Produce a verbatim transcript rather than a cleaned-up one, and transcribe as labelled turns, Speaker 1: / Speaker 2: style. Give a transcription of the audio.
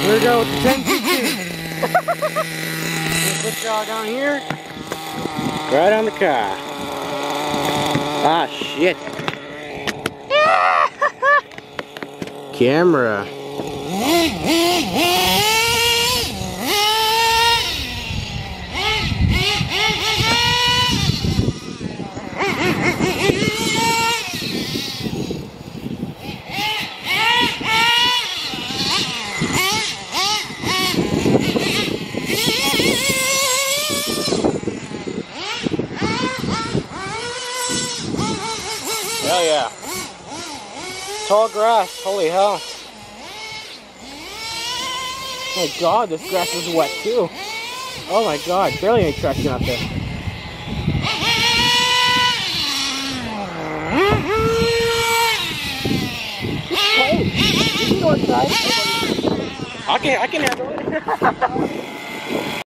Speaker 1: Here we go with the ten G T. Put y'all down here. Right on the car. Ah, shit. Camera. Hell yeah. Tall grass, holy hell. Oh my god, this grass is wet too. Oh my god, barely any traction out there. It's cold. You can go inside. I can, I can handle it.